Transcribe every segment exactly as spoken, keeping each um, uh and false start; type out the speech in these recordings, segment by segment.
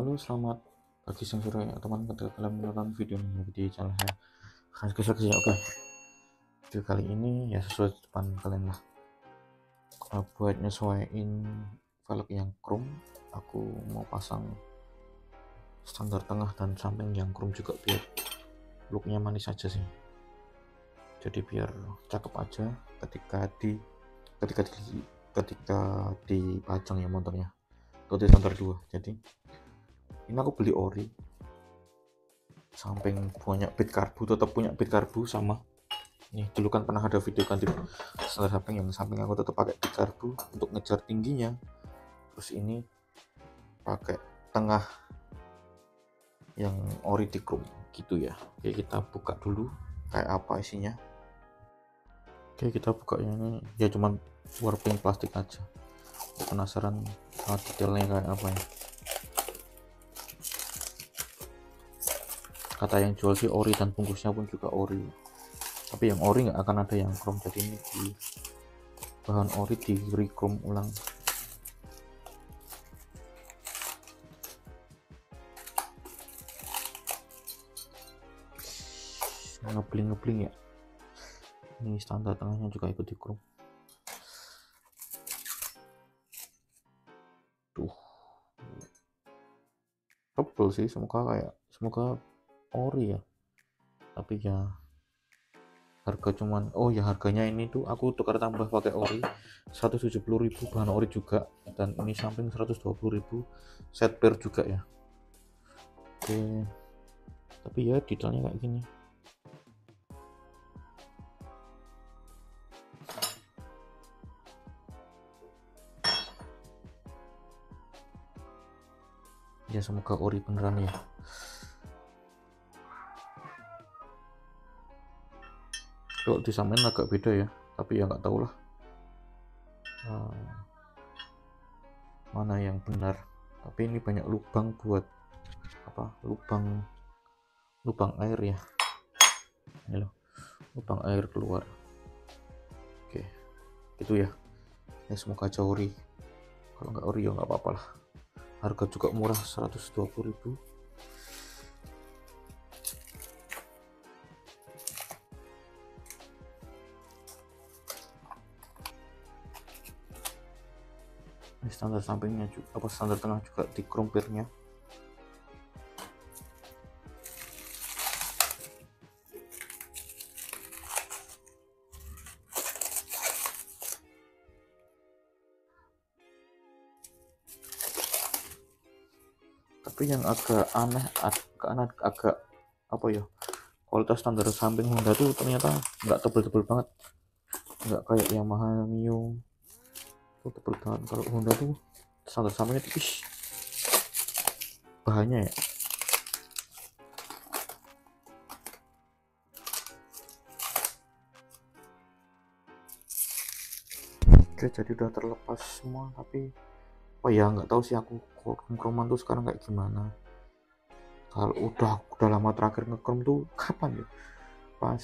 Halo, selamat pagi, siang, sore, teman ketika kalian menonton video ini di channel saya. Oke, oke, oke. Video kali ini ya sesuai depan kalian lah. Uh, buat nyesuaiin velg yang chrome, aku mau pasang standar tengah dan samping yang chrome juga biar looknya manis aja sih. Jadi biar cakep aja ketika di ketika di ketika dipajang ya motornya. Atau di standar dua. Jadi ini aku beli ori, samping punya bit karbu, tetap punya bit karbu sama nih. Dulu kan pernah ada video ganti standar samping, yang samping aku tetap pakai bit karbu untuk ngejar tingginya. Terus ini pakai tengah yang ori di chrome gitu ya. Oke, kita buka dulu kayak apa isinya. Oke, kita buka ini ya, cuman warping plastik aja. Penasaran sama detailnya kayak apa ya. Kata yang jual sih ori dan bungkusnya pun juga ori, tapi yang ori nggak akan ada yang chrome. Jadi ini di bahan ori di re-chrome ulang. Ngebling-ngebling ya. Ini standar tengahnya juga ikut di chrome. Tuh, tebel sih, semoga kayak semoga ori ya. Tapi ya harga cuman, oh ya harganya ini tuh aku tukar tambah pakai ori seratus tujuh puluh ribu, bahan ori juga, dan ini samping seratus dua puluh ribu set pair juga ya. Oke, tapi ya detailnya kayak gini. Ya semoga ori beneran ya. Kalau disamain agak beda ya, tapi ya nggak tahu lah uh, mana yang benar. Tapi ini banyak lubang buat apa, lubang lubang air ya. Ini loh, lubang air keluar. Oke, gitu ya. Ya semoga aja ori. Kalau nggak ori ya nggak apa-apa lah. Harga juga murah, seratus dua puluh ribu. Ini standar sampingnya juga, apa standar tengah juga di chrome pairnya. Tapi yang agak aneh, agak aneh, agak apa ya, kualitas standar samping Honda tuh ternyata nggak tebel-tebel banget, nggak kayak Yamaha Mio tuh tebel banget. Kalau Honda tuh standar sampingnya tipis bahannya ya. Oke, jadi udah terlepas semua. Tapi oh ya nggak tahu sih aku chrome-chromean tuh sekarang kayak gimana. Kalau udah udah lama terakhir nge-chrome tuh kapan ya, pas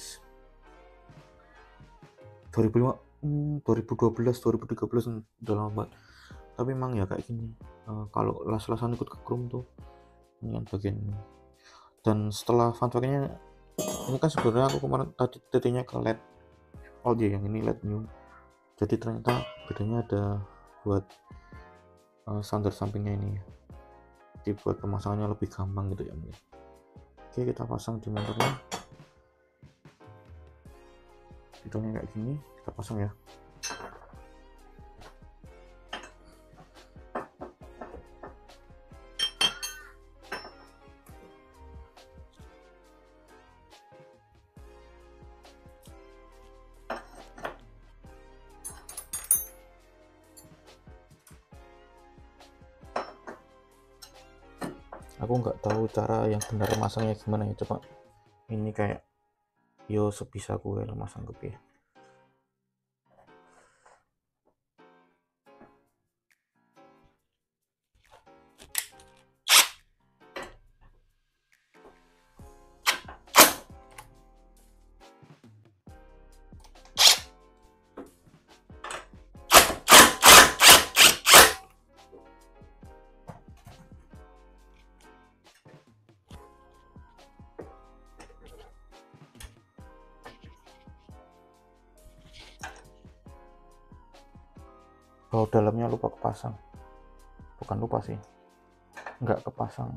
dua ribu lima, hmm, dua ribu dua belas dua ribu tiga belas, udah lama banget. Tapi emang ya kayak gini, uh, kalau las-lasan ikut ke chrome tuh ini kan bagian ini. Dan setelah fun fact-nya, ini kan sebenarnya aku kemarin tadi tadinya ke led old ya, yang ini led new. Jadi ternyata bedanya ada buat uh, standar sampingnya ini. Jadi buat pemasangannya lebih gampang gitu ya. Oke, kita pasang di motornya. Hidungnya kayak gini, kita pasang ya. Aku nggak tahu cara yang benar masangnya gimana ya, coba ini kayak yo sebisa gue lah masang ke ya. baut dalamnya lupa kepasang, bukan lupa sih, nggak kepasang.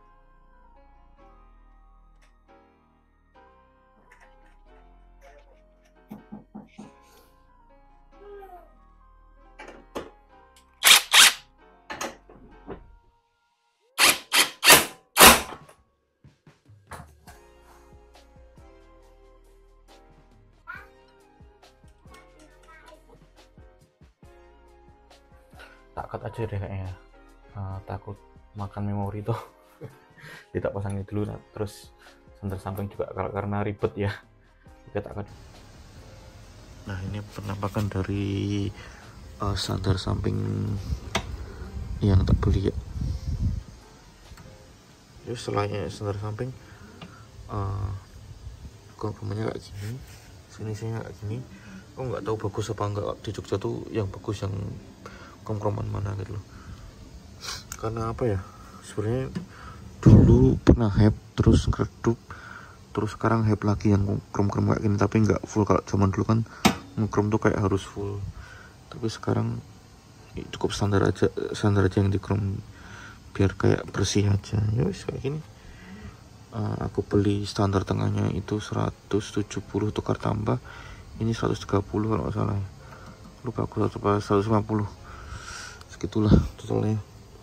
Tak cut aja deh kayaknya, uh, takut makan memori tuh. Tidak pasangin dulu, nah, terus senter samping juga karena ribet ya. Oke, tak cut. Nah, ini penampakan dari uh, senter samping yang tak beli ya. Jadi setelahnya senter samping uh, komprominya kayak gini, sini sini kayak gini. Aku nggak tahu bagus apa enggak di Jogja tuh yang bagus yang komproman mana gitu loh. Karena apa ya, sebenarnya dulu pernah hype terus ngeredup, terus sekarang hype lagi yang krom-krom kayak gini, tapi nggak full. Kalau zaman dulu kan krom tuh kayak harus full, tapi sekarang cukup standar aja, standar aja yang di krom biar kayak bersih aja. Ya wis kayak gini. Uh, aku beli standar tengahnya itu seratus tujuh puluh tukar tambah, ini seratus tiga puluh kalau nggak salah, lupa aku seratus lima puluh, segitulah totalnya.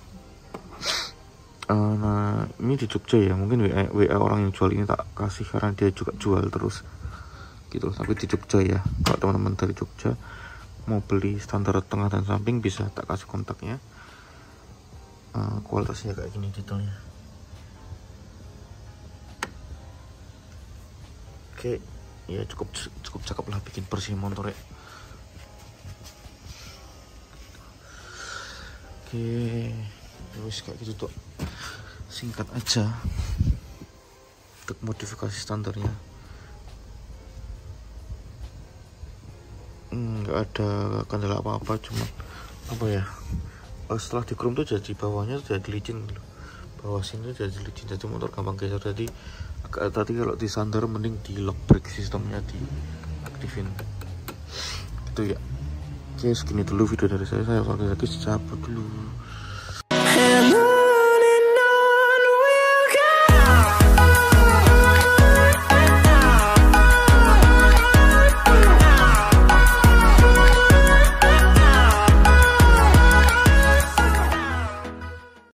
Uh, nah ini di Jogja ya, mungkin W A, W A orang yang jual ini tak kasih karena dia juga jual terus gitu. Tapi di Jogja ya, kalau teman-teman dari Jogja mau beli standar tengah dan samping bisa tak kasih kontaknya. Uh, kualitasnya kayak gini detailnya. Oke, ya cukup cukup cakep lah bikin bersih motor ya. Oke, terus kayak gitu tuh, singkat aja untuk modifikasi standarnya. Nggak hmm, ada kendala apa-apa, cuma apa ya, setelah di krom tuh jadi bawahnya tuh jadi licin, bawah sini tuh jadi licin, jadi motor gampang geser. Jadi agak tadi kalau di sandar mending di lock brake sistemnya diaktifin gitu ya. Oke, segini dulu video dari saya. Saya Fakir lagi cabut dulu.